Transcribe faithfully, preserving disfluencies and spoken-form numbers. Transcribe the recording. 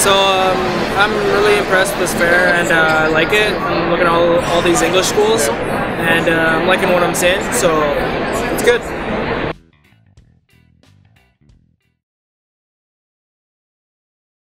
So um, I'm really impressed with this fair, and uh, I like it. I'm looking at all, all these English schools, and uh, I'm liking what I'm seeing, so it's good.